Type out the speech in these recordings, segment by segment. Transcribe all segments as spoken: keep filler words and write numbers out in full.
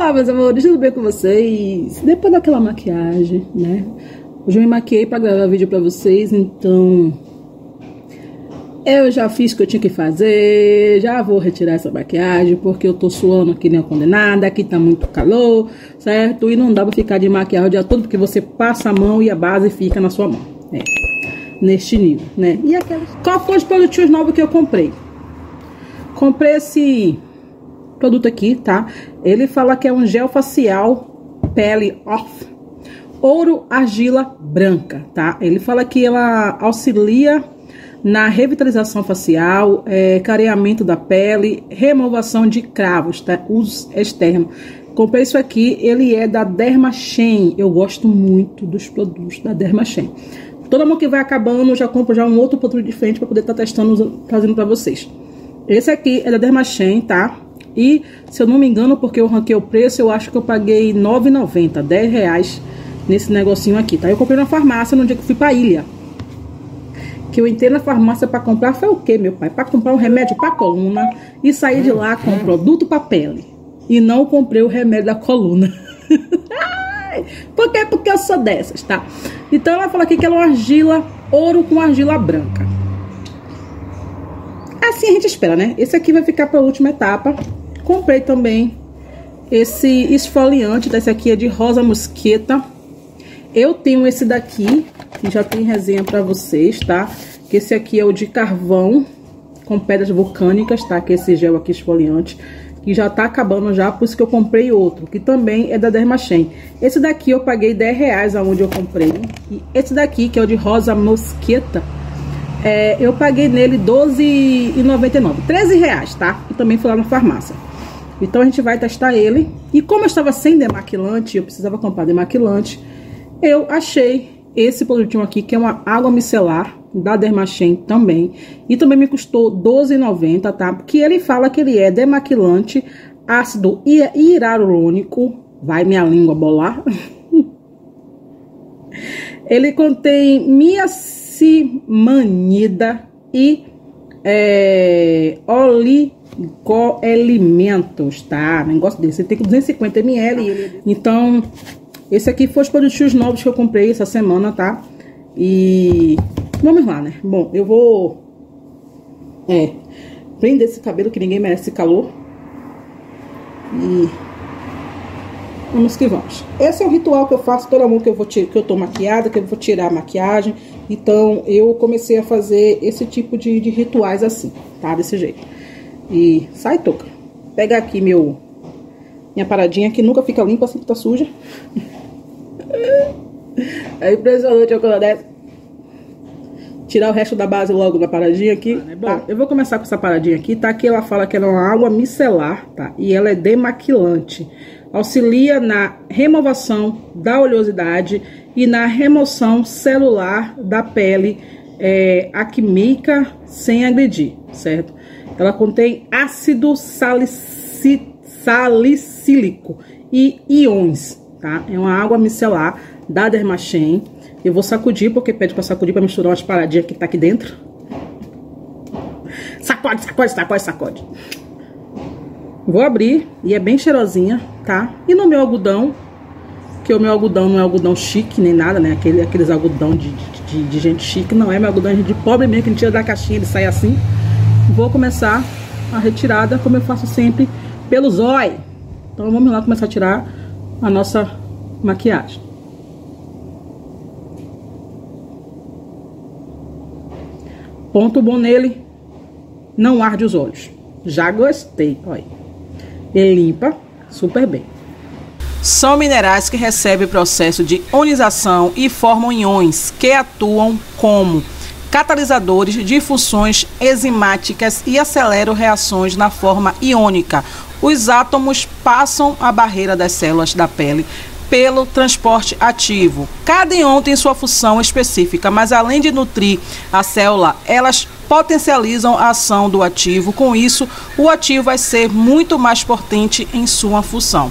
Olá, meus amores, tudo bem com vocês? Depois daquela maquiagem, né? Hoje eu me maquiei pra gravar vídeo pra vocês, então... eu já fiz o que eu tinha que fazer, já vou retirar essa maquiagem, porque eu tô suando aqui nem a condenada, aqui tá muito calor, certo? E não dá pra ficar de maquiagem o dia todo, porque você passa a mão e a base fica na sua mão, é, neste nível, né? E aquelas... qual foi os produtinhos novos que eu comprei? Comprei esse... produto aqui, tá? Ele fala que é um gel facial Pele Off Ouro Argila Branca, tá? Ele fala que ela auxilia na revitalização facial, é, clareamento da pele, removação de cravos, tá? Uso externo. Comprei isso aqui, ele é da Dermachen. Eu gosto muito dos produtos da Dermachen. Toda mão que vai acabando, eu já compro já um outro produto diferente para poder estar tá testando, trazendo para vocês. Esse aqui é da Dermachen, tá? E, se eu não me engano, porque eu ranquei o preço, eu acho que eu paguei nove reais e noventa centavos, dez reais nesse negocinho aqui, tá? Eu comprei na farmácia no dia que eu fui pra ilha. Que eu entrei na farmácia pra comprar, foi o quê, meu pai? Pra comprar um remédio pra coluna e sair de lá com um produto pra pele. E não comprei o remédio da coluna. Por quê? Porque eu sou dessas, tá? Então ela fala aqui que ela é uma argila, ouro com argila branca. Assim a gente espera, né? Esse aqui vai ficar pra última etapa. Comprei também esse esfoliante, esse aqui é de rosa mosqueta. Eu tenho esse daqui, que já tem resenha pra vocês, tá? Que esse aqui é o de carvão com pedras vulcânicas, tá? Que é esse gel aqui esfoliante, que já tá acabando já, por isso que eu comprei outro, que também é da Dermachen. Esse daqui eu paguei dez reais aonde eu comprei. E esse daqui, que é o de rosa mosqueta, é, eu paguei nele doze reais e noventa e nove centavos, treze reais, tá? E também fui lá na farmácia. Então a gente vai testar ele. E como eu estava sem demaquilante, eu precisava comprar demaquilante, eu achei esse produtinho aqui, que é uma água micelar da Dermachen também. E também me custou doze reais e noventa centavos, tá? Porque ele fala que ele é demaquilante, ácido hialurônico. Vai minha língua bolar. Ele contém niacinamida e é, oligoelementos, tá? Negócio desse. Ele tem duzentos e cinquenta mililitros. Então... esse aqui foi os produtos novos que eu comprei essa semana, tá? E vamos lá, né? Bom, eu vou é, prender esse cabelo, que ninguém merece calor. E vamos que vamos. Esse é o ritual que eu faço toda mão que eu vou que eu tô maquiada, que eu vou tirar a maquiagem. Então eu comecei a fazer esse tipo de, de rituais assim, tá? Desse jeito. E sai, toca. Pega aqui meu minha paradinha, que nunca fica limpa, sempre tá suja. É impressionante a coisa dessa. Tirar o resto da base logo da paradinha aqui. Ah, né? Bom, tá. Eu vou começar com essa paradinha aqui, tá? Que ela fala que ela é uma água micelar, tá? E ela é demaquilante. Auxilia na removação da oleosidade e na remoção celular da pele é, acnímica sem agredir, certo? Ela contém ácido salicílico salicílico e íons, tá? É uma água micelar da Dermachen. Eu vou sacudir, porque pede pra sacudir pra misturar umas paradinhas que tá aqui dentro. Sacode, sacode, sacode, sacode. Vou abrir, e é bem cheirosinha, tá? E no meu algodão, que o meu algodão não é algodão chique nem nada, né? Aquele, aqueles algodão de, de, de gente chique, não é meu algodão de pobre mesmo, que a gente tira da caixinha, ele sai assim. Vou começar a retirada, como eu faço sempre, pelo zóio. Então vamos lá começar a tirar a nossa maquiagem. Ponto bom nele, não arde os olhos. Já gostei, olha. Ele limpa super bem. São minerais que recebem processo de ionização e formam íons que atuam como catalisadores de funções enzimáticas e aceleram reações na forma iônica. Os átomos passam a barreira das células da pele pelo transporte ativo. Cada íon tem sua função específica, mas além de nutrir a célula, elas potencializam a ação do ativo. Com isso, o ativo vai ser muito mais potente em sua função.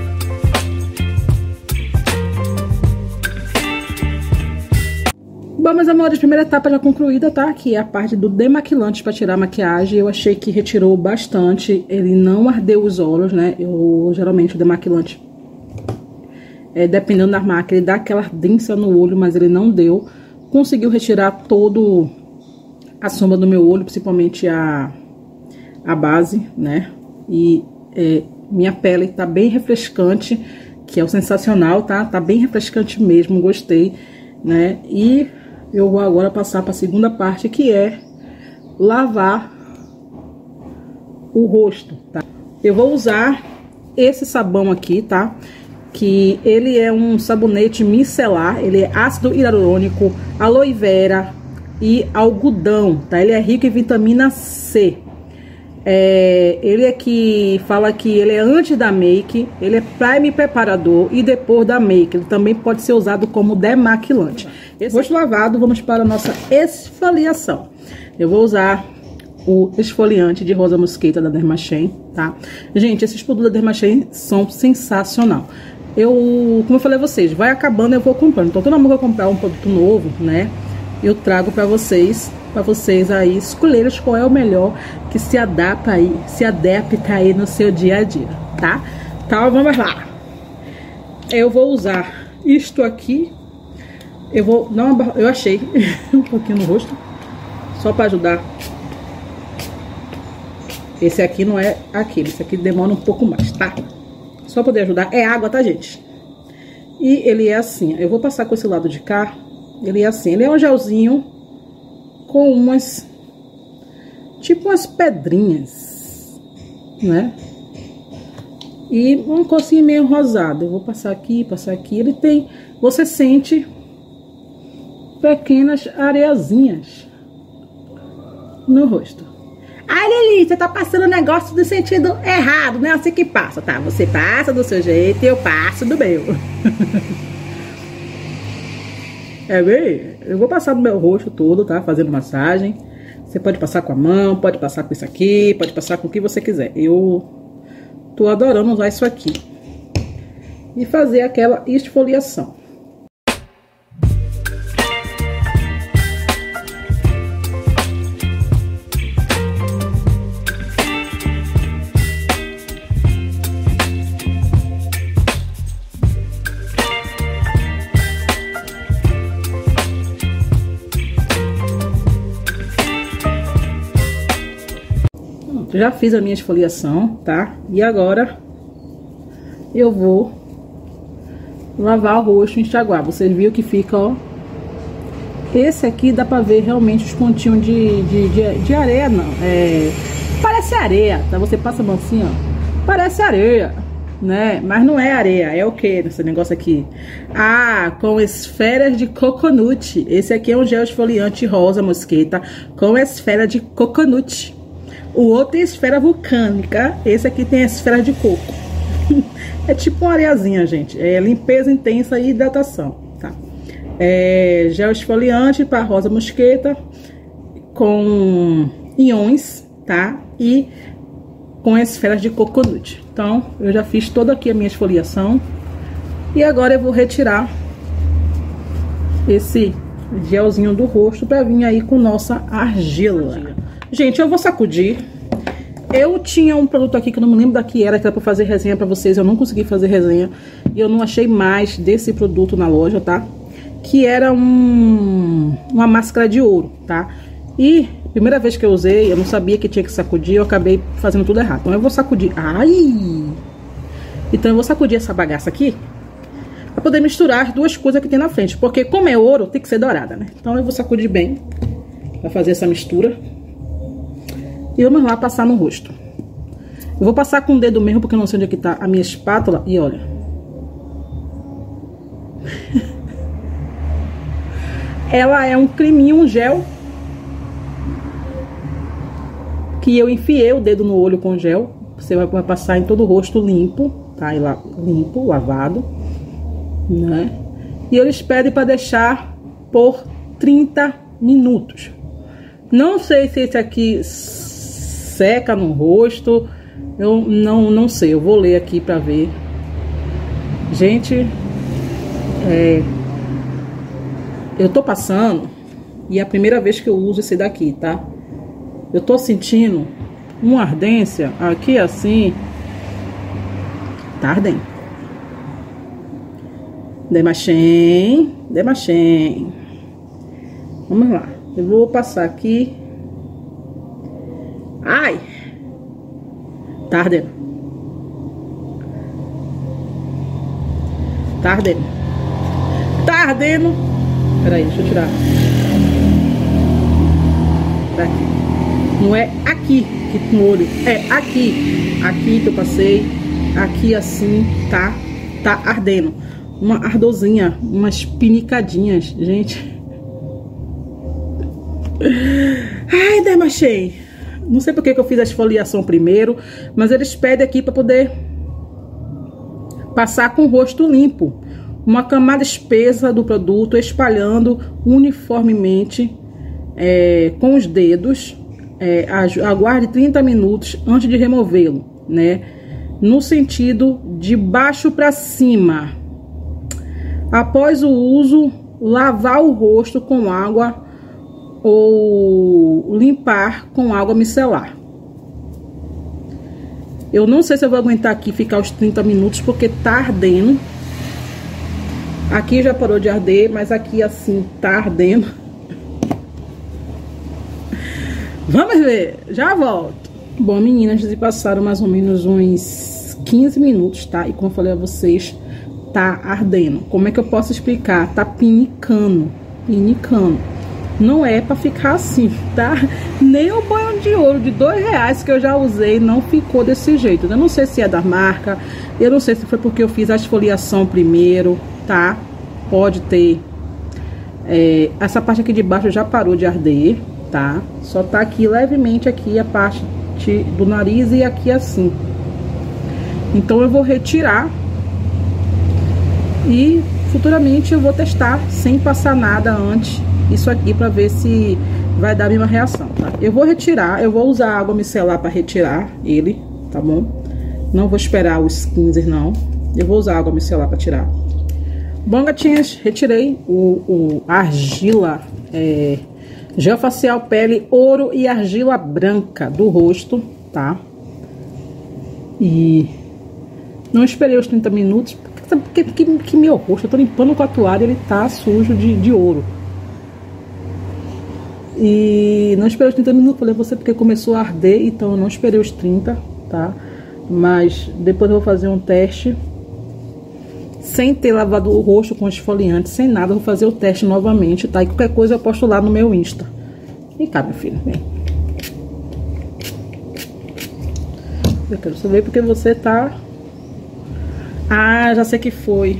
Bom, meus amores, primeira etapa já concluída, tá? Que é a parte do demaquilante para tirar a maquiagem. Eu achei que retirou bastante. Ele não ardeu os olhos, né? Eu, geralmente, o demaquilante, é, dependendo da marca, ele dá aquela ardência no olho, mas ele não deu. Conseguiu retirar todo a sombra do meu olho, principalmente a, a base, né? E é, minha pele tá bem refrescante, que é o sensacional, tá? Tá bem refrescante mesmo, gostei, né? E eu vou agora passar para a segunda parte, que é lavar o rosto, tá? Eu vou usar esse sabão aqui, tá? Que ele é um sabonete micelar, ele é ácido hialurônico, aloe vera e algodão, tá? Ele é rico em vitamina C. É, ele é que fala que ele é antes da make, ele é prime preparador e depois da make. Ele também pode ser usado como demaquilante. Esse rosto lavado, vamos para a nossa esfoliação. Eu vou usar o esfoliante de rosa mosqueta da Dermachen, tá? Gente, esses produtos da Dermachen são sensacional. Eu, como eu falei a vocês, vai acabando, eu vou comprando. Então, toda vez que eu comprar um produto novo, né, eu trago para vocês, para vocês aí escolherem qual é o melhor que se adapta aí, se adapta aí no seu dia a dia, tá? Então, vamos lá. Eu vou usar isto aqui. Eu vou dar uma, eu achei um pouquinho no rosto, só para ajudar. Esse aqui não é aquele, esse aqui demora um pouco mais, tá? Só poder ajudar. É água, tá, gente? E ele é assim, eu vou passar com esse lado de cá. Ele é assim, ele é um gelzinho com umas, tipo umas pedrinhas, né? E um cocinho meio rosado. Eu vou passar aqui, passar aqui. Ele tem, você sente pequenas areiazinhas no rosto. Ai, Lili, você tá passando o negócio do sentido errado, não é assim que passa, tá? Você passa do seu jeito e eu passo do meu. É bem, eu vou passar no meu rosto todo, tá? Fazendo massagem. Você pode passar com a mão, pode passar com isso aqui, pode passar com o que você quiser. Eu tô adorando usar isso aqui. E fazer aquela esfoliação. Já fiz a minha esfoliação, tá? E agora eu vou lavar o rosto e enxaguar. Vocês viram que fica, ó. Esse aqui dá pra ver realmente os pontinhos de, de, de, de areia, não. É, parece areia, tá? Você passa a mão assim, ó. Parece areia, né? Mas não é areia, é o que esse negócio aqui? Ah, com esferas de coconut. Esse aqui é um gel esfoliante rosa mosqueta com esfera de coconut. O outro tem esfera vulcânica. Esse aqui tem esfera de coco. É tipo uma areiazinha, gente. É limpeza intensa e hidratação, tá? É gel esfoliante para rosa mosqueta com íons, tá? E com esferas de coconut. Então, eu já fiz toda aqui a minha esfoliação. E agora eu vou retirar esse gelzinho do rosto para vir aí com nossa argila. Gente, eu vou sacudir. Eu tinha um produto aqui que eu não me lembro da que era, que era pra fazer resenha pra vocês. Eu não consegui fazer resenha. E eu não achei mais desse produto na loja, tá? Que era um, uma máscara de ouro, tá? E primeira vez que eu usei, eu não sabia que tinha que sacudir. Eu acabei fazendo tudo errado. Então eu vou sacudir. Ai! Então eu vou sacudir essa bagaça aqui pra poder misturar as duas coisas que tem na frente. Porque como é ouro, tem que ser dourada, né? Então eu vou sacudir bem pra fazer essa mistura. E vamos lá passar no rosto. Eu vou passar com o dedo mesmo, porque eu não sei onde é que tá a minha espátula. E olha. Ela é um creminho, um gel. Que eu enfiei o dedo no olho com gel. Você vai passar em todo o rosto limpo, tá? E lá, limpo, lavado, né? E eles pedem para deixar por trinta minutos. Não sei se esse aqui seca no rosto, eu não, não sei, eu vou ler aqui pra ver. Gente, é, eu tô passando E é a primeira vez que eu uso esse daqui, tá? Eu tô sentindo uma ardência aqui assim. Tá ardendo. Demachem, demachem. Vamos lá. Eu vou passar aqui. Ai! Tá ardendo. Tá ardendo. Tá ardendo. Peraí, deixa eu tirar. Tá aqui. Não é aqui que com o olho. É aqui. Aqui que eu passei. Aqui assim, tá? Tá ardendo. Uma ardorzinha. Umas pinicadinhas, gente. Ai, demachei. Não sei porque que eu fiz a esfoliação primeiro, mas eles pedem aqui para poder passar com o rosto limpo. Uma camada espessa do produto, espalhando uniformemente é, com os dedos. É, aguarde trinta minutos antes de removê-lo, né? No sentido de baixo para cima. Após o uso, lavar o rosto com água ou limpar com água micelar. Eu não sei se eu vou aguentar aqui ficar os trinta minutos, porque tá ardendo. Aqui já parou de arder, mas aqui assim tá ardendo. Vamos ver, já volto. Bom, meninas, se passaram mais ou menos uns quinze minutos, tá? E como eu falei a vocês, tá ardendo. Como é que eu posso explicar? Tá pinicando, pinicando. Não é pra ficar assim, tá? Nem o banho de ouro de dois reais que eu já usei não ficou desse jeito. Eu não sei se é da marca, eu não sei se foi porque eu fiz a esfoliação primeiro, tá? Pode ter. É, essa parte aqui de baixo já parou de arder, tá? Só tá aqui levemente aqui a parte do nariz e aqui assim. Então eu vou retirar e futuramente eu vou testar sem passar nada antes isso aqui para ver se vai dar a mesma reação, tá? Eu vou retirar, eu vou usar água micelar para retirar ele, tá bom? Não vou esperar os quinze não. Eu vou usar água micelar para tirar. Bom, gatinhas, retirei o, o argila é, gel facial pele ouro e argila branca do rosto, tá? E não esperei os trinta minutos, porque, porque, porque meu rosto, eu tô limpando com a toalha, ele tá sujo de, de ouro. E não esperei os trinta minutos, falei você porque começou a arder, então eu não esperei os trinta, tá? Mas depois eu vou fazer um teste sem ter lavado o rosto com esfoliante, sem nada, eu vou fazer o teste novamente, tá? E qualquer coisa eu posto lá no meu Insta. E cá, meu filho, vem. Eu quero saber porque você tá... Ah, já sei que foi.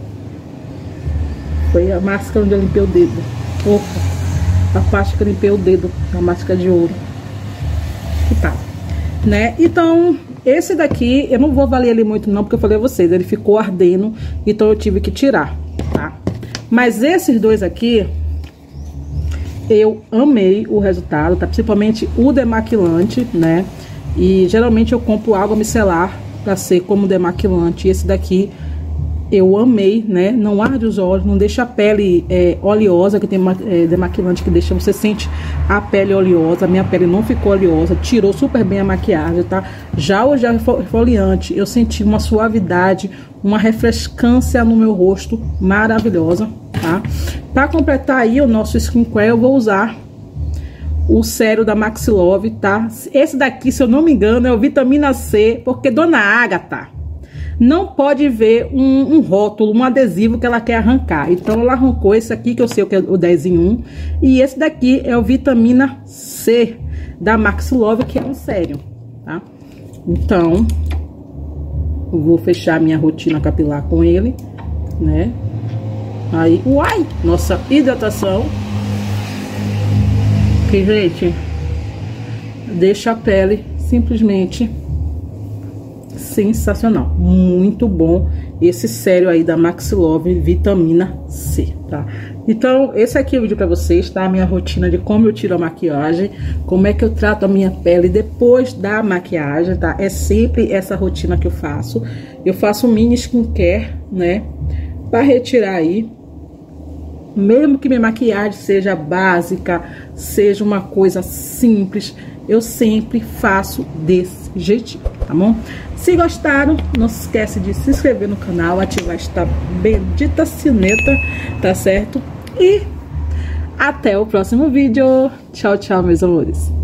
Foi a máscara onde eu limpei o dedo. Opa. A parte que eu limpei o dedo, a máscara de ouro. Que tal, né? Então, esse daqui, eu não vou valer ele muito não, porque eu falei a vocês, ele ficou ardendo, então eu tive que tirar, tá? Mas esses dois aqui, eu amei o resultado, tá? Principalmente o demaquilante, né? E geralmente eu compro água micelar pra ser como demaquilante. E esse daqui eu amei, né? Não arde os olhos, não deixa a pele é, oleosa, que tem é, demaquilante que deixa, você sente a pele oleosa. A minha pele não ficou oleosa, tirou super bem a maquiagem, tá? Já o gel esfoliante, eu senti uma suavidade, uma refrescância no meu rosto maravilhosa, tá? Pra completar aí o nosso skincare, eu vou usar o sérum da Maxilove, tá? Esse daqui, se eu não me engano, é o vitamina C, porque Dona Agatha não pode ver um, um rótulo, um adesivo que ela quer arrancar. Então ela arrancou esse aqui, que eu sei que é o dez em um. E esse daqui é o vitamina C da Maxilove, que é um sérum, tá? Então, eu vou fechar minha rotina capilar com ele, né? Aí, uai! Nossa hidratação. Que, gente, deixa a pele simplesmente sensacional, muito bom esse sérum aí da Maxilove vitamina C, tá? Então esse aqui é o vídeo pra vocês, tá? A minha rotina de como eu tiro a maquiagem, como é que eu trato a minha pele depois da maquiagem, tá? É sempre essa rotina que eu faço. Eu faço um mini skincare, né? Pra retirar aí Mesmo que minha maquiagem seja básica, seja uma coisa simples, eu sempre faço desse jeitinho, tá bom? Se gostaram, não se esquece de se inscrever no canal, ativar esta bendita sineta, tá certo? E até o próximo vídeo. Tchau, tchau, meus amores.